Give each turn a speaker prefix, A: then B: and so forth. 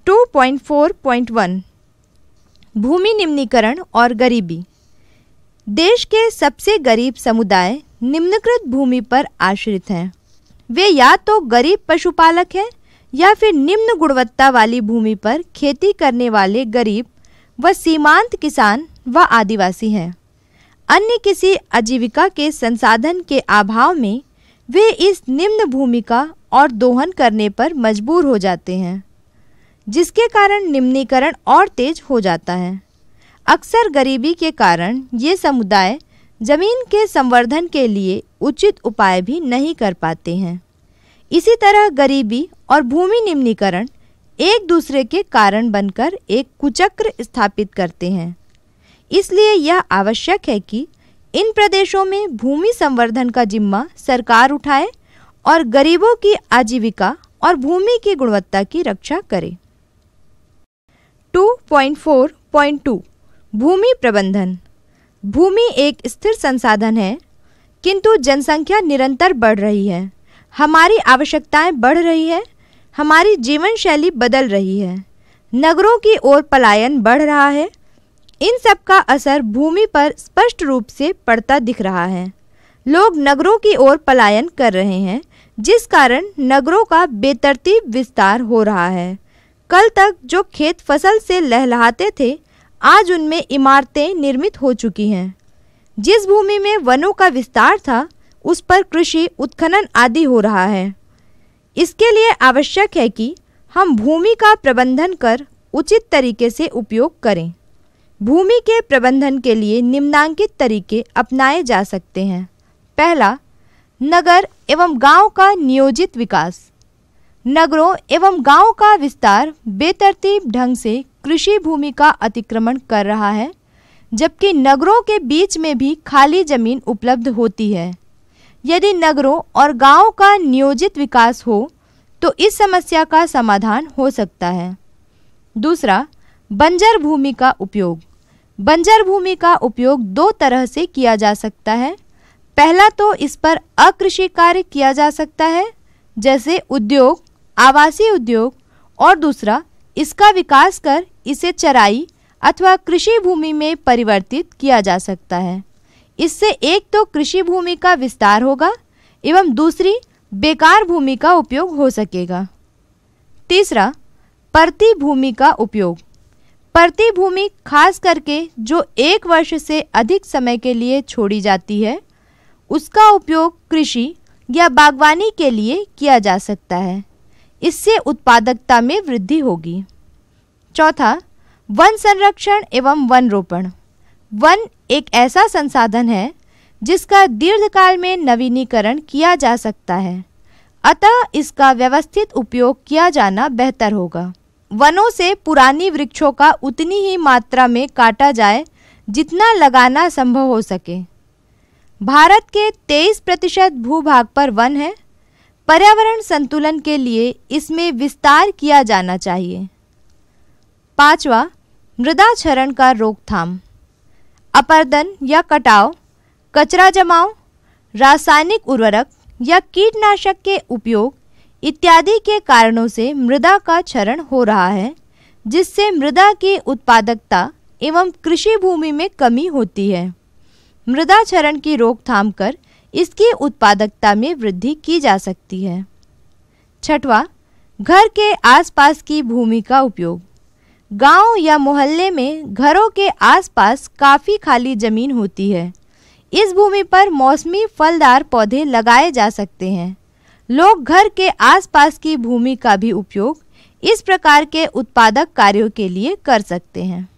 A: 2.4.1 भूमि निम्नीकरण और गरीबी। देश के सबसे गरीब समुदाय निम्नकृत भूमि पर आश्रित हैं। वे या तो गरीब पशुपालक हैं या फिर निम्न गुणवत्ता वाली भूमि पर खेती करने वाले गरीब व सीमांत किसान व आदिवासी हैं। अन्य किसी आजीविका के संसाधन के अभाव में वे इस निम्न भूमि का और दोहन करने पर मजबूर हो जाते हैं, जिसके कारण निम्नीकरण और तेज हो जाता है। अक्सर गरीबी के कारण ये समुदाय जमीन के संवर्धन के लिए उचित उपाय भी नहीं कर पाते हैं। इसी तरह गरीबी और भूमि निम्नीकरण एक दूसरे के कारण बनकर एक कुचक्र स्थापित करते हैं। इसलिए यह आवश्यक है कि इन प्रदेशों में भूमि संवर्धन का जिम्मा सरकार उठाए और गरीबों की आजीविका और भूमि की गुणवत्ता की रक्षा करे। 2.4.2 भूमि प्रबंधन। भूमि एक स्थिर संसाधन है, किंतु जनसंख्या निरंतर बढ़ रही है। हमारी आवश्यकताएं बढ़ रही है, हमारी जीवन शैली बदल रही है, नगरों की ओर पलायन बढ़ रहा है। इन सब का असर भूमि पर स्पष्ट रूप से पड़ता दिख रहा है। लोग नगरों की ओर पलायन कर रहे हैं, जिस कारण नगरों का बेतरतीब विस्तार हो रहा है। कल तक जो खेत फसल से लहलहाते थे, आज उनमें इमारतें निर्मित हो चुकी हैं। जिस भूमि में वनों का विस्तार था, उस पर कृषि उत्खनन आदि हो रहा है। इसके लिए आवश्यक है कि हम भूमि का प्रबंधन कर उचित तरीके से उपयोग करें। भूमि के प्रबंधन के लिए निम्नांकित तरीके अपनाए जा सकते हैं। पहला, नगर एवं गांव का नियोजित विकास। नगरों एवं गांव का विस्तार बेतरतीब ढंग से कृषि भूमि का अतिक्रमण कर रहा है, जबकि नगरों के बीच में भी खाली जमीन उपलब्ध होती है। यदि नगरों और गांव का नियोजित विकास हो तो इस समस्या का समाधान हो सकता है। दूसरा, बंजर भूमि का उपयोग। बंजर भूमि का उपयोग दो तरह से किया जा सकता है। पहला तो इस पर अकृषि कार्य किया जा सकता है, जैसे उद्योग, आवासीय उद्योग, और दूसरा इसका विकास कर इसे चराई अथवा कृषि भूमि में परिवर्तित किया जा सकता है। इससे एक तो कृषि भूमि का विस्तार होगा एवं दूसरी बेकार भूमि का उपयोग हो सकेगा। तीसरा, परती भूमि का उपयोग। परती भूमि खास करके जो 1 वर्ष से अधिक समय के लिए छोड़ी जाती है, उसका उपयोग कृषि या बागवानी के लिए किया जा सकता है। इससे उत्पादकता में वृद्धि होगी। चौथा, वन संरक्षण एवं वन रोपण। वन एक ऐसा संसाधन है जिसका दीर्घकाल में नवीनीकरण किया जा सकता है, अतः इसका व्यवस्थित उपयोग किया जाना बेहतर होगा। वनों से पुरानी वृक्षों का उतनी ही मात्रा में काटा जाए जितना लगाना संभव हो सके। भारत के 23% भूभाग पर वन है। पर्यावरण संतुलन के लिए इसमें विस्तार किया जाना चाहिए। पांचवा, मृदा क्षरण का रोकथाम। अपरदन या कटाव, कचरा जमाव, रासायनिक उर्वरक या कीटनाशक के उपयोग इत्यादि के कारणों से मृदा का क्षरण हो रहा है, जिससे मृदा की उत्पादकता एवं कृषि भूमि में कमी होती है। मृदा क्षरण की रोकथाम कर इसकी उत्पादकता में वृद्धि की जा सकती है। छठवां, घर के आसपास की भूमि का उपयोग। गांव या मोहल्ले में घरों के आसपास काफ़ी खाली जमीन होती है। इस भूमि पर मौसमी फलदार पौधे लगाए जा सकते हैं। लोग घर के आसपास की भूमि का भी उपयोग इस प्रकार के उत्पादक कार्यों के लिए कर सकते हैं।